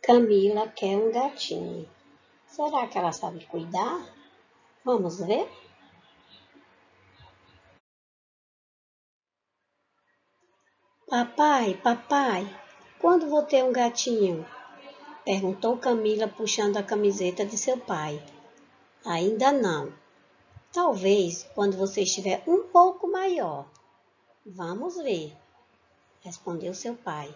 Camila quer um gatinho. Será que ela sabe cuidar? Vamos ver? Papai, papai, quando vou ter um gatinho? Perguntou Camila puxando a camiseta de seu pai. Ainda não. Talvez quando você estiver um pouco maior. Vamos ver, respondeu seu pai.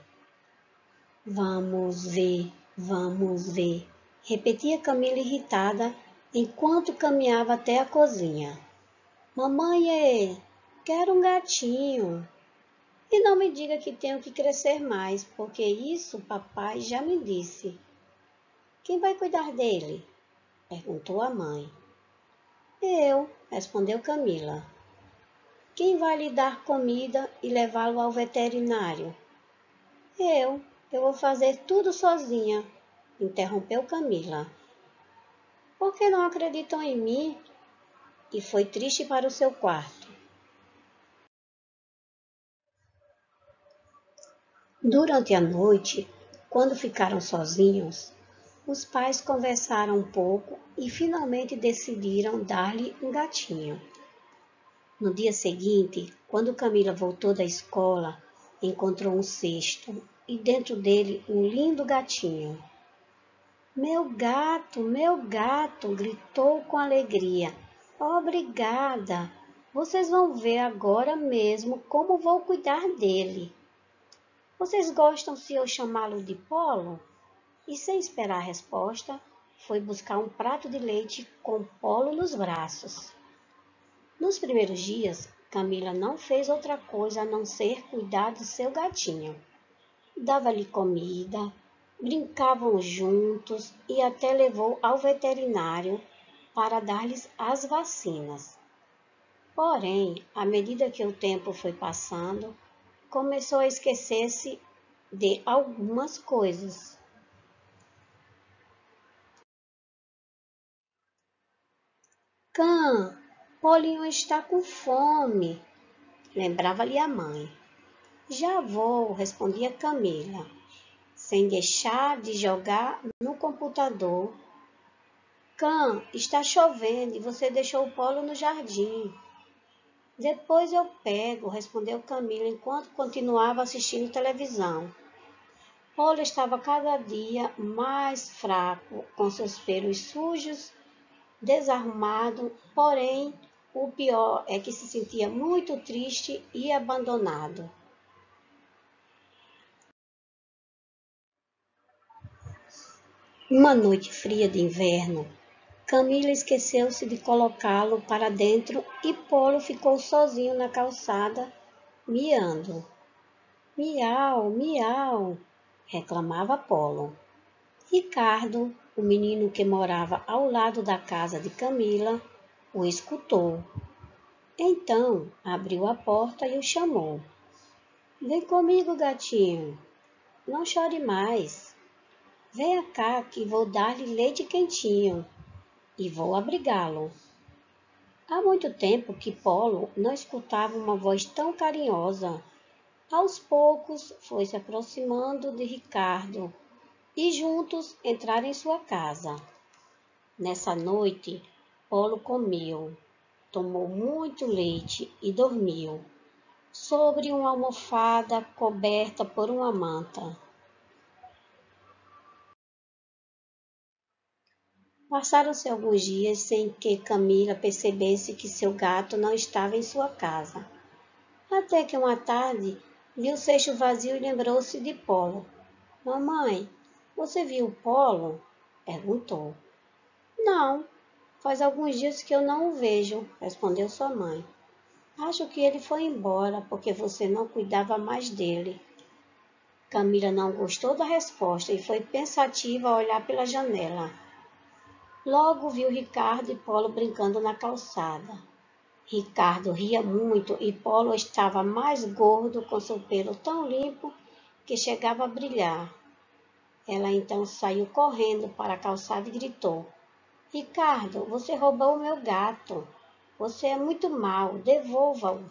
Vamos ver, repetia Camila irritada enquanto caminhava até a cozinha. Mamãe, quero um gatinho. E não me diga que tenho que crescer mais, porque isso papai já me disse. Quem vai cuidar dele? Perguntou a mãe. Eu, respondeu Camila. Quem vai lhe dar comida e levá-lo ao veterinário? Eu vou fazer tudo sozinha, interrompeu Camila. Por que não acreditam em mim? E foi triste para o seu quarto. Durante a noite, quando ficaram sozinhos, os pais conversaram um pouco e finalmente decidiram dar-lhe um gatinho. No dia seguinte, quando Camila voltou da escola, encontrou um cesto e dentro dele um lindo gatinho. Meu gato! Gritou com alegria. Obrigada! Vocês vão ver agora mesmo como vou cuidar dele. Vocês gostam se eu chamá-lo de Polo? E sem esperar a resposta, foi buscar um prato de leite com Polo nos braços. Nos primeiros dias, Camila não fez outra coisa a não ser cuidar do seu gatinho. Dava-lhe comida, brincavam juntos e até levou ao veterinário para dar-lhes as vacinas. Porém, à medida que o tempo foi passando, começou a esquecer-se de algumas coisas. Cã, Polinho está com fome, lembrava-lhe a mãe. Já vou, respondia Camila, sem deixar de jogar no computador. Cã, está chovendo e você deixou o Polo no jardim. Depois eu pego, respondeu Camila enquanto continuava assistindo televisão. Polo estava cada dia mais fraco, com seus pelos sujos, desarrumado, porém, o pior é que se sentia muito triste e abandonado. Uma noite fria de inverno, Camila esqueceu-se de colocá-lo para dentro e Polo ficou sozinho na calçada, miando. Miau, miau, reclamava Polo. Ricardo, o menino que morava ao lado da casa de Camila, o escutou. Então abriu a porta e o chamou. Vem comigo, gatinho. Não chore mais. Venha cá que vou dar-lhe leite quentinho e vou abrigá-lo. Há muito tempo que Polo não escutava uma voz tão carinhosa. Aos poucos foi se aproximando de Ricardo e juntos entraram em sua casa. Nessa noite, Polo comeu, tomou muito leite e dormiu sobre uma almofada coberta por uma manta. Passaram-se alguns dias sem que Camila percebesse que seu gato não estava em sua casa. Até que uma tarde viu o cesto vazio e lembrou-se de Polo. Mamãe, você viu o Polo? Perguntou. Não, faz alguns dias que eu não o vejo, respondeu sua mãe. Acho que ele foi embora porque você não cuidava mais dele. Camila não gostou da resposta e foi pensativa a olhar pela janela. Logo viu Ricardo e Polo brincando na calçada. Ricardo ria muito e Polo estava mais gordo, com seu pelo tão limpo que chegava a brilhar. Ela então saiu correndo para a calçada e gritou. Ricardo, você roubou o meu gato. Você é muito mau, devolva-o.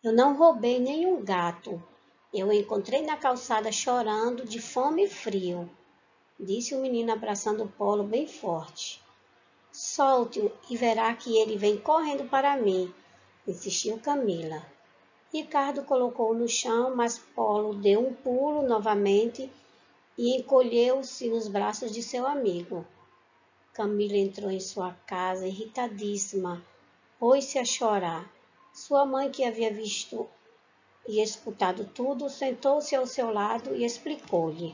Eu não roubei nenhum gato. Eu o encontrei na calçada chorando de fome e frio, disse o menino abraçando Polo bem forte. Solte-o e verá que ele vem correndo para mim, insistiu Camila. Ricardo colocou-o no chão, mas Polo deu um pulo novamente e encolheu-se nos braços de seu amigo. Camila entrou em sua casa irritadíssima, pôs-se a chorar. Sua mãe, que havia visto e escutado tudo, sentou-se ao seu lado e explicou-lhe.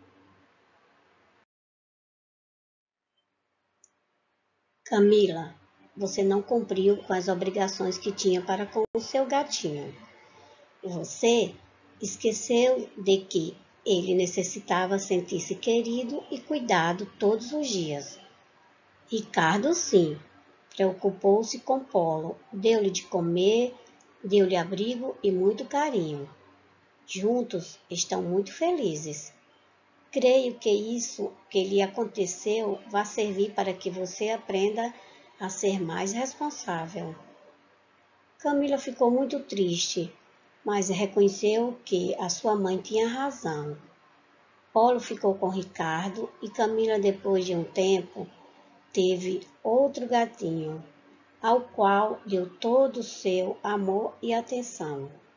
Camila, você não cumpriu com as obrigações que tinha para com o seu gatinho. Você esqueceu de que ele necessitava sentir-se querido e cuidado todos os dias. Ricardo, sim, preocupou-se com Polo, deu-lhe de comer, deu-lhe abrigo e muito carinho. Juntos estão muito felizes. Creio que isso que lhe aconteceu vai servir para que você aprenda a ser mais responsável. Camila ficou muito triste, mas reconheceu que a sua mãe tinha razão. Polo ficou com Ricardo e Camila, depois de um tempo, teve outro gatinho, ao qual deu todo o seu amor e atenção.